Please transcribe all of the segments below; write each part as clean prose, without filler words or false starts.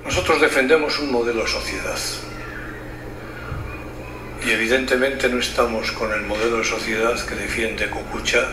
Nosotros defendemos un modelo de sociedad y evidentemente no estamos con el modelo de sociedad que defiende Kukucha.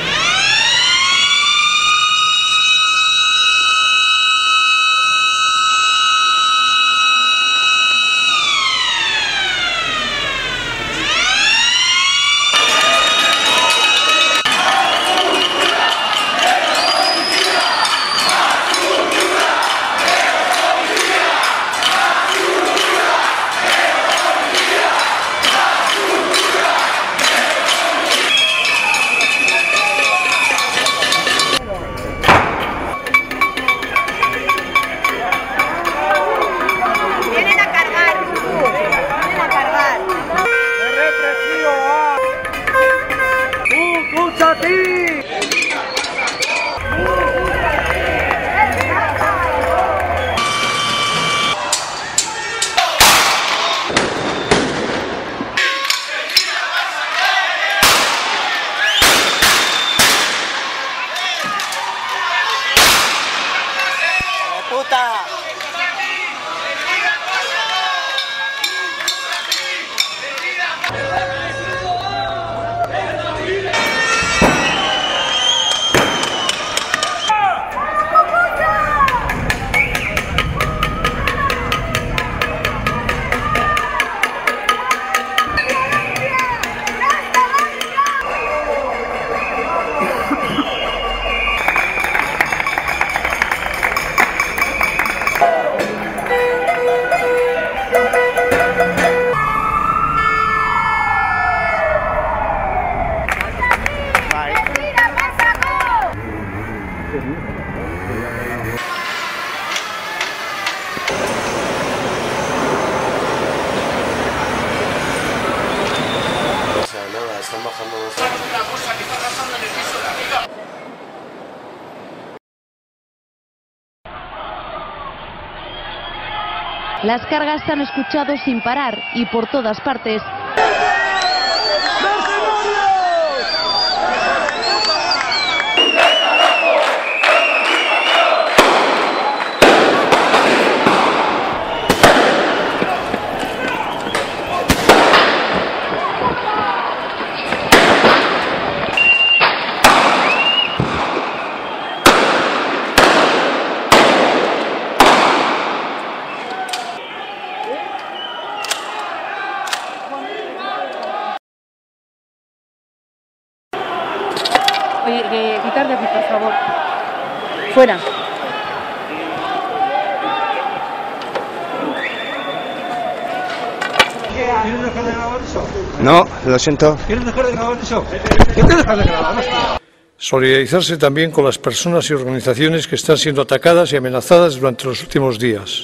Están bajando los... Las cargas se han escuchado sin parar y por todas partes. Oye, quitar de aquí, por favor. Fuera. ¿Quieres dejar de grabar eso? No, lo siento. ¿Quieres dejar de grabar eso? ¿Quieres dejar de grabar, hostia? Solidarizarse también con las personas y organizaciones que están siendo atacadas y amenazadas durante los últimos días.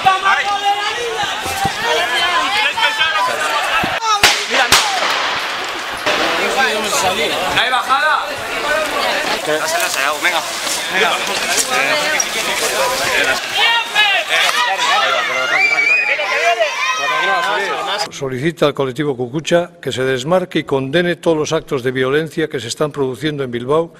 ¿Hay bajada? Venga. Solicita al colectivo Cucucha que se desmarque y condene todos los actos de violencia que se están produciendo en Bilbao.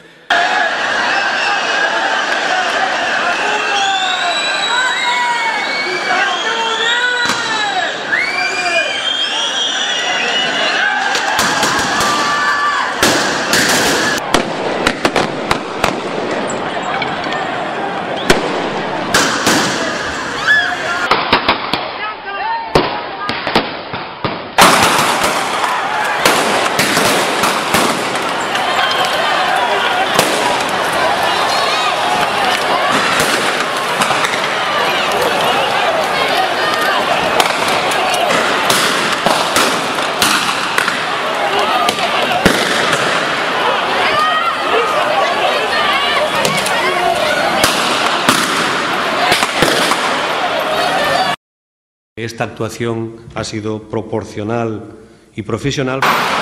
Esta actuación ha sido proporcional y profesional.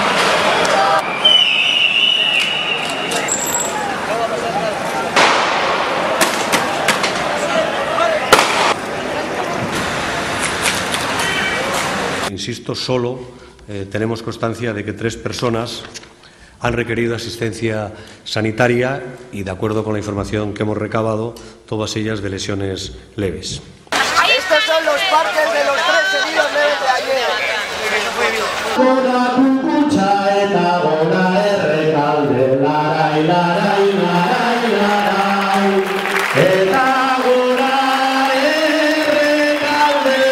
Insisto, solo tenemos constancia de que 3 personas han requerido asistencia sanitaria y, de acuerdo con la información que hemos recabado, todas ellas de lesiones leves. Estos son los partes de los 3 heridos leves de ayer. Gora Cucucha eta gora Errekalde, larai, larai, larai, larai, eta gora Errekalde.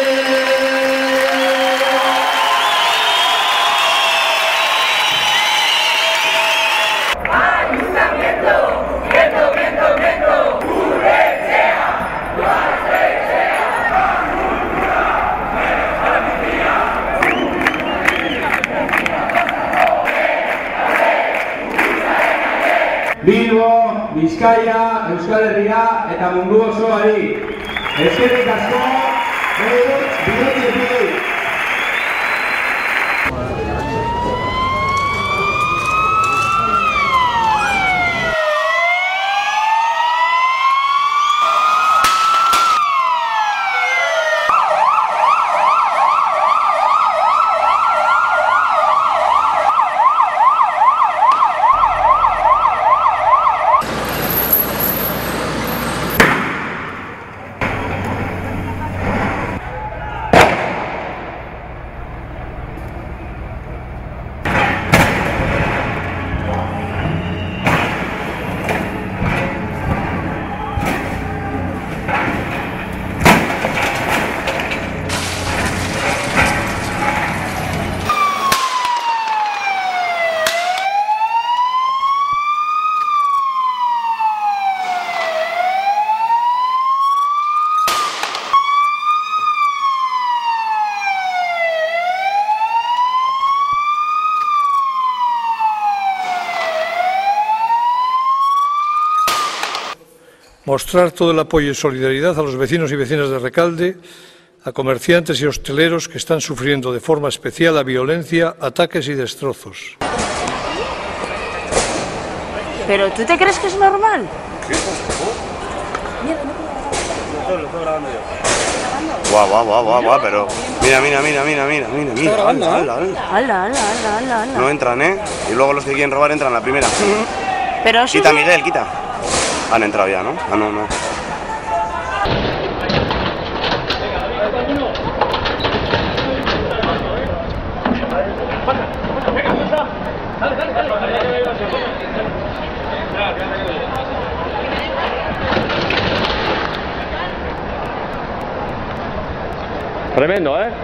Ayuntamiento, viento, viento, viento, Guretzea, Bilbo, Bizkaia, Euskal Herria eta mundu osoari. Eskerrik asko, bidotzetik. Mostrar todo el apoyo y solidaridad a los vecinos y vecinas de Recalde, a comerciantes y hosteleros que están sufriendo de forma especial la violencia, ataques y destrozos. ¿Pero tú te crees que es normal? Guau, pero mira, Ala. no entran, y luego los que quieren robar entran la primera. Pero Quita, Miguel, quita. Han entrado ya, ¿no? Ah, no. Tremendo, ¿eh?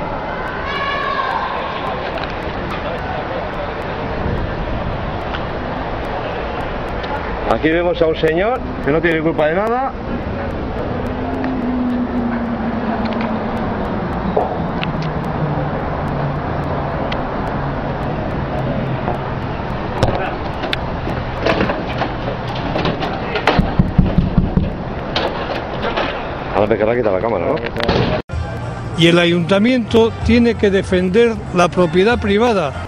Aquí vemos a un señor que no tiene culpa de nada. te querrá quitar la cámara, ¿no? Y el ayuntamiento tiene que defender la propiedad privada.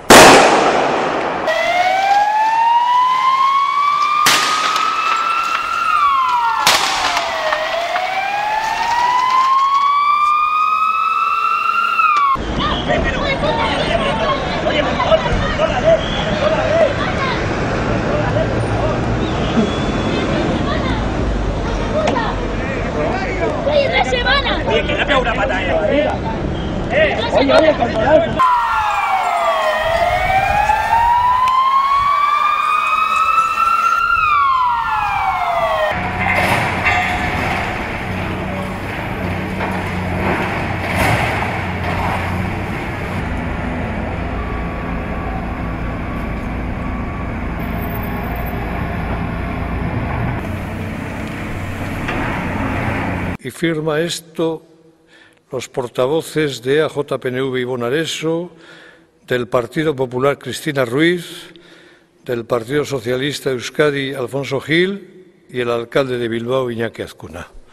Y firma esto los portavoces de AJPNV Ivonne Areso, del Partido Popular Cristina Ruiz, del Partido Socialista de Euskadi Alfonso Gil y el alcalde de Bilbao Iñaki Azcuna.